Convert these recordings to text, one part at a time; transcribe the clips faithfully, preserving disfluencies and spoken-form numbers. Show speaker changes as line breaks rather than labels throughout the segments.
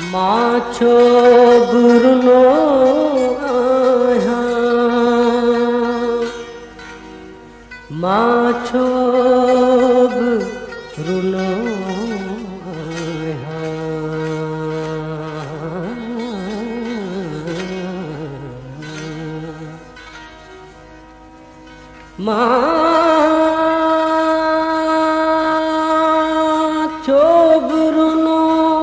माछो गुरुनो आया, माछो गुरुनो आया, माछो गुरुनो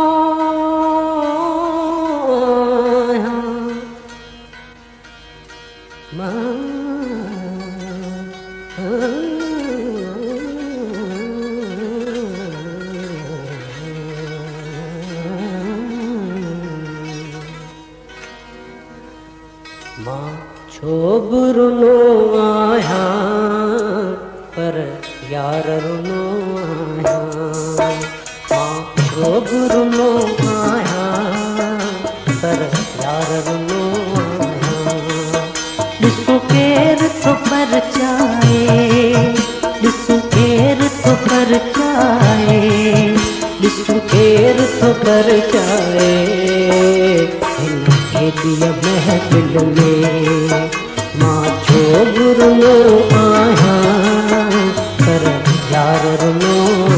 माछो गुरुनो आया पर यार रुनो आया, माछो गुरुनो आया पर यार रुनो आया। दिसू केर तो पर चाहे, दिसू केर तो पर चाहे, दिसू केर तो पर चाहे। दिया महफिल में माछो गुरुनो आया पर यार रुनो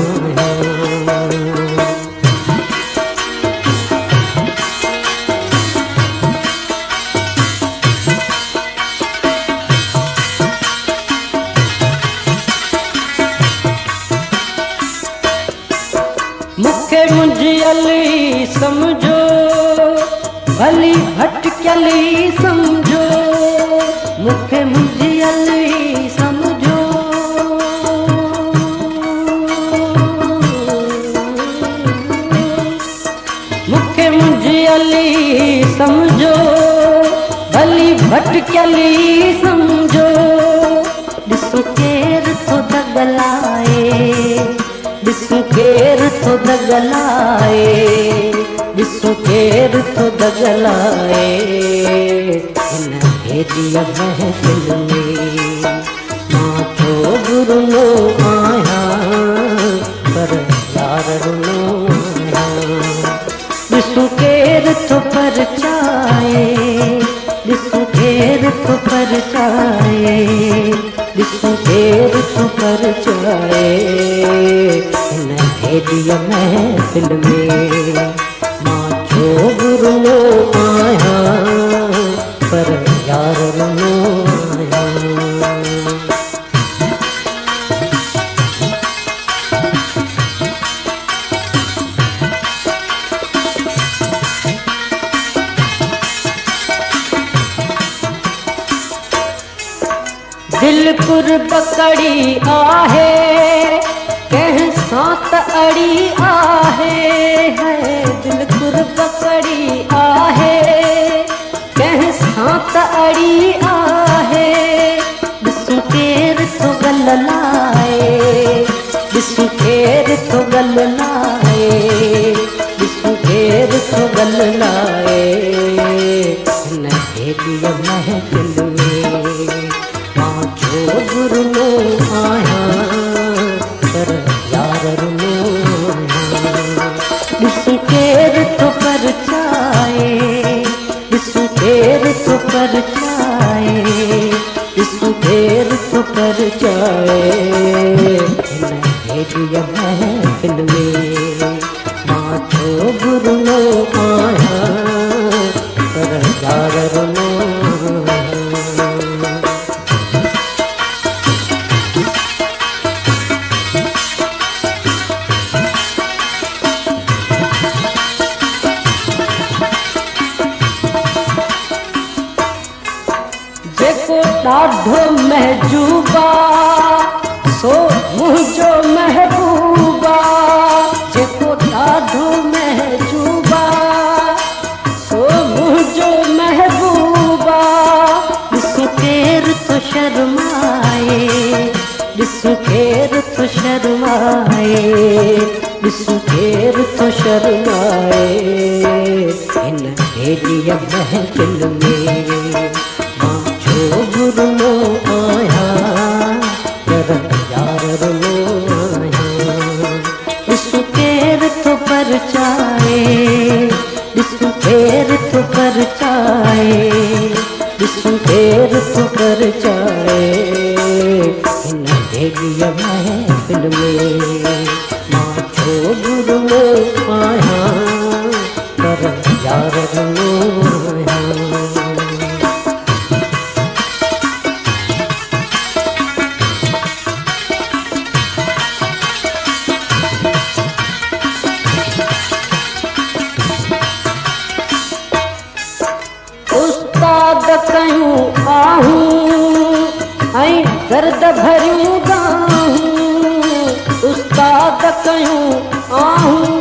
मुखे मुझे अली समझो भली भटकली समझो, मुखे मुझे अली समझो, मुखे मुझे अली समझो भली भटकली समझो। दिसो केर तो दगलाए, दिसो केर तो दगलाए, दिसो केर तो दगलाए। इन भेदिया महफिल में माछो गुरुनो आया पर यार रुनो आया। दिसो केर तो पर चाहे, दिसो केर तो पर चाहे, दिसो केर तो पर चाहे। इन भेदिया महफिल में माछो गुरुनो आया पर यार रुनो आया। दिल पुर बकड़ी आहे कह सात अड़ी आहे है, दिल पुर बकड़ी आहे कह सात अड़ी आहे। दिसू केर तो गल लाए, दिसू केर तो गल लाए, दिसू केर तो गल लाए। इन भेदिया महफिल में माछो गुरुनो आया पर यार रुनो आया। दिसू केर तो पर चाहे, दिसू केर तो पर चाहे, दिसू केर तो पर चाहे। इन भेदिया महफिल में माछो गुरुनो आया पर यार रुनो ॾाढो महजूबा सो मुंहिंजो महबूबा, जेको ॾाढो महजूबा सो मुंहिंजो महबूबा। ॾिसो केर तो शर्माए, ॾिसो केर तो शर्माए, ॾिसो केर तो शर्माए। इन भेदिया महफिल में माछो गुरुनो आया पर यार रुनो आया। ॾिसो केर तो पर चाहे, दर्द भरियूं गाहूं उस्ताद कयूं आहूं।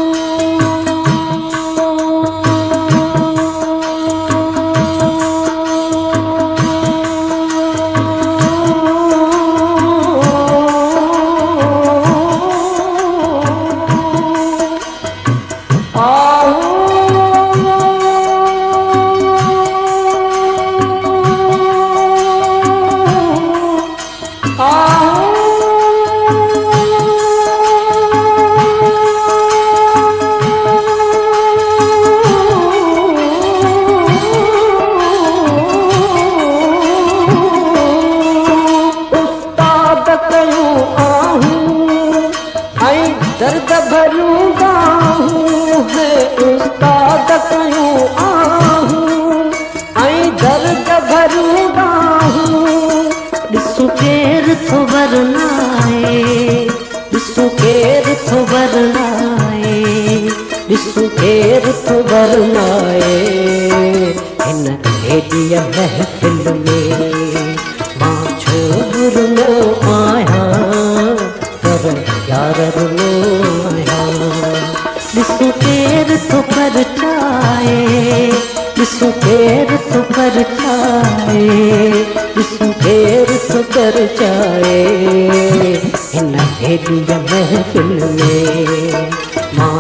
दर्द भरियूं गाहूं है उस्ताद कयूं आहूं ऐं दर्द भरियूं गाहूं। ॾिसूं केरु थो वरनाए ॾिसूं केरु थो वरनाए ॾिसूं केरु थो वरनाए। हिन हेॾीअ महफ़िल में मां छो बुरलो आहियां पर यार रुलो आहियां। ॾिसूं केरु थो परचाए ॾिसूं केरु थो परचाए ॾिसूं केरु थो परचाए। हिन हेॾीअ महफ़िल में मां